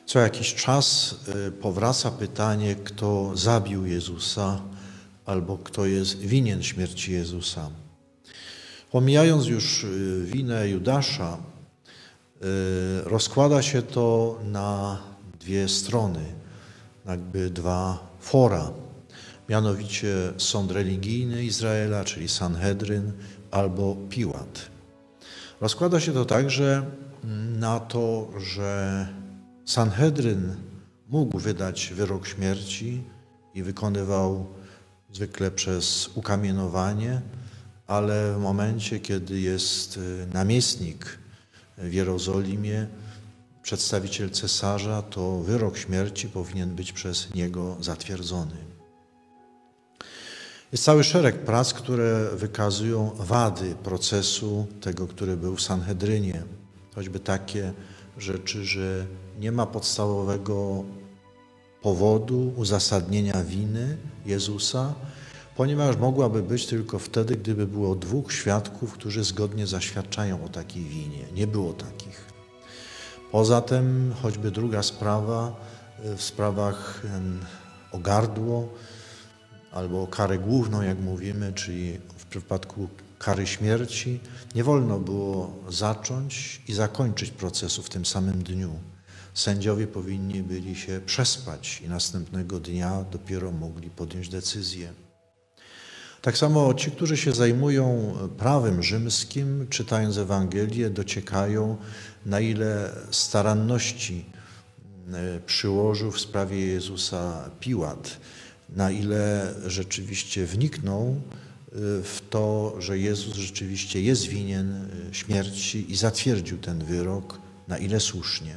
Co jakiś czas powraca pytanie, kto zabił Jezusa albo kto jest winien śmierci Jezusa. Pomijając już winę Judasza, rozkłada się to na dwie strony, jakby dwa fora, mianowicie sąd religijny Izraela, czyli Sanhedryn, albo Piłat. Rozkłada się to także na to, że Sanhedryn mógł wydać wyrok śmierci i wykonywał zwykle przez ukamienowanie, ale w momencie, kiedy jest namiestnik w Jerozolimie, przedstawiciel cesarza, to wyrok śmierci powinien być przez niego zatwierdzony. Jest cały szereg prac, które wykazują wady procesu tego, który był w Sanhedrynie. Choćby takie rzeczy, że nie ma podstawowego powodu, uzasadnienia winy Jezusa, ponieważ mogłaby być tylko wtedy, gdyby było dwóch świadków, którzy zgodnie zaświadczają o takiej winie. Nie było takich. Poza tym choćby druga sprawa, w sprawach o gardło albo o karę główną, jak mówimy, czyli w przypadku kary śmierci, nie wolno było zacząć i zakończyć procesu w tym samym dniu. Sędziowie powinni byli się przespać i następnego dnia dopiero mogli podjąć decyzję. Tak samo ci, którzy się zajmują prawem rzymskim, czytając Ewangelię, dociekają, na ile staranności przyłożył w sprawie Jezusa Piłat, na ile rzeczywiście wniknął w to, że Jezus rzeczywiście jest winien śmierci i zatwierdził ten wyrok, na ile słusznie.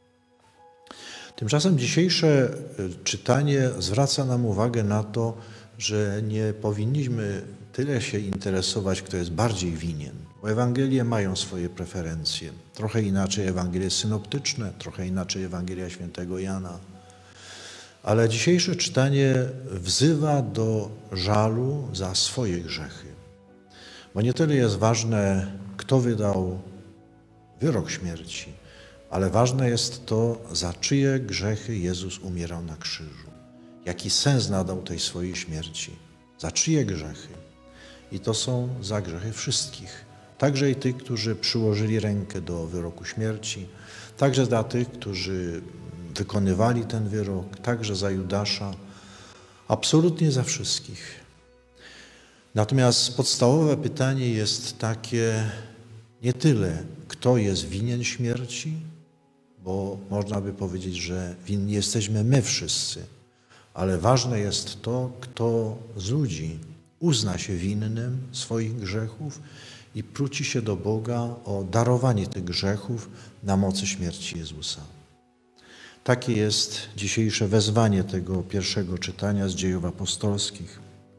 Tymczasem dzisiejsze czytanie zwraca nam uwagę na to, że nie powinniśmy tyle się interesować, kto jest bardziej winien, bo Ewangelie mają swoje preferencje. Trochę inaczej Ewangelie synoptyczne, trochę inaczej Ewangelia świętego Jana. Ale dzisiejsze czytanie wzywa do żalu za swoje grzechy. Bo nie tyle jest ważne, kto wydał wyrok śmierci, ale ważne jest to, za czyje grzechy Jezus umierał na krzyżu. Jaki sens nadał tej swojej śmierci? Za czyje grzechy? I to są za grzechy wszystkich. Także i tych, którzy przyłożyli rękę do wyroku śmierci, także za tych, którzy wykonywali ten wyrok, także za Judasza, absolutnie za wszystkich. Natomiast podstawowe pytanie jest takie, nie tyle, kto jest winien śmierci, bo można by powiedzieć, że winni jesteśmy my wszyscy, ale ważne jest to, kto z ludzi uzna się winnym swoich grzechów i próci się do Boga o darowanie tych grzechów na mocy śmierci Jezusa. Takie jest dzisiejsze wezwanie tego pierwszego czytania z Dziejów Apostolskich.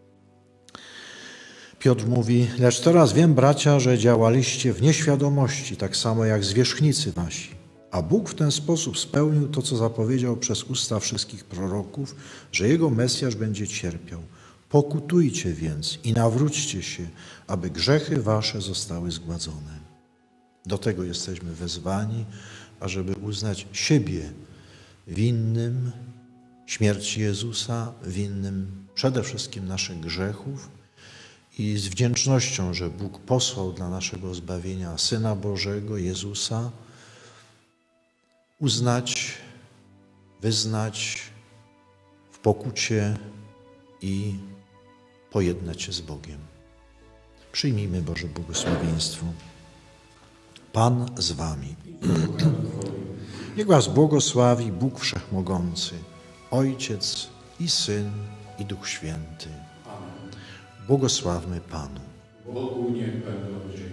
Piotr mówi: lecz teraz wiem, bracia, że działaliście w nieświadomości, tak samo jak zwierzchnicy wasi. A Bóg w ten sposób spełnił to, co zapowiedział przez usta wszystkich proroków, że Jego Mesjasz będzie cierpiał. Pokutujcie więc i nawróćcie się, aby grzechy wasze zostały zgładzone. Do tego jesteśmy wezwani, ażeby uznać siebie winnym śmierci Jezusa, winnym przede wszystkim naszych grzechów i z wdzięcznością, że Bóg posłał dla naszego zbawienia Syna Bożego, Jezusa, uznać, wyznać w pokucie i pojednać się z Bogiem. Przyjmijmy Boże błogosławieństwo. Pan z wami. Niech was błogosławi Bóg Wszechmogący, Ojciec i Syn i Duch Święty. Błogosławmy Panu. Bogu niech będą dzięki.